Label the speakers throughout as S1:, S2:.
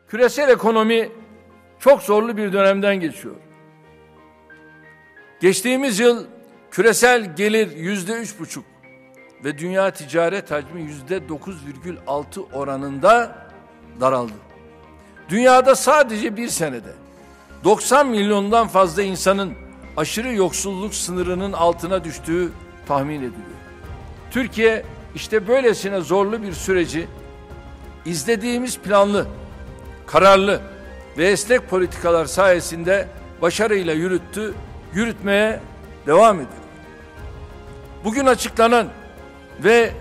S1: Küresel ekonomi çok zorlu bir dönemden geçiyor. Geçtiğimiz yıl küresel gelir %3,5 ve dünya ticaret hacmi %9,6 oranında daraldı. Dünyada sadece bir senede 90 milyondan fazla insanın aşırı yoksulluk sınırının altına düştüğü tahmin ediliyor. Türkiye işte böylesine zorlu bir süreci izlediğimiz planlı, kararlı ve esnek politikalar sayesinde başarıyla yürütmeye devam ediyor. Bugün açıklanan ve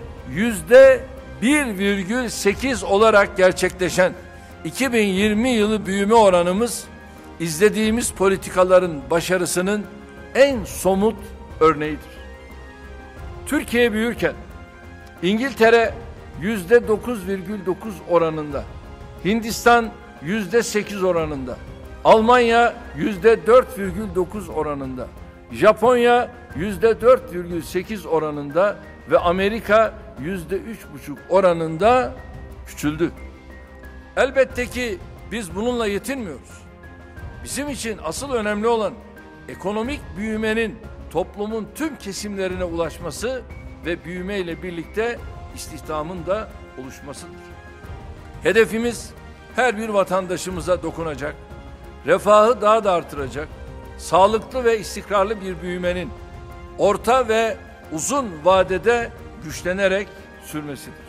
S1: %1,8 olarak gerçekleşen 2020 yılı büyüme oranımız izlediğimiz politikaların başarısının en somut örneğidir. Türkiye büyürken İngiltere %9,9 oranında, Hindistan %8 oranında, Almanya %4,9 oranında, Japonya %4,8 oranında ve Amerika %3,5 oranında küçüldü. Elbette ki biz bununla yetinmiyoruz. Bizim için asıl önemli olan ekonomik büyümenin toplumun tüm kesimlerine ulaşması ve büyümeyle birlikte istihdamın da oluşmasıdır. Hedefimiz her bir vatandaşımıza dokunacak, refahı daha da artıracak, sağlıklı ve istikrarlı bir büyümenin orta ve uzun vadede güçlenerek sürmesidir.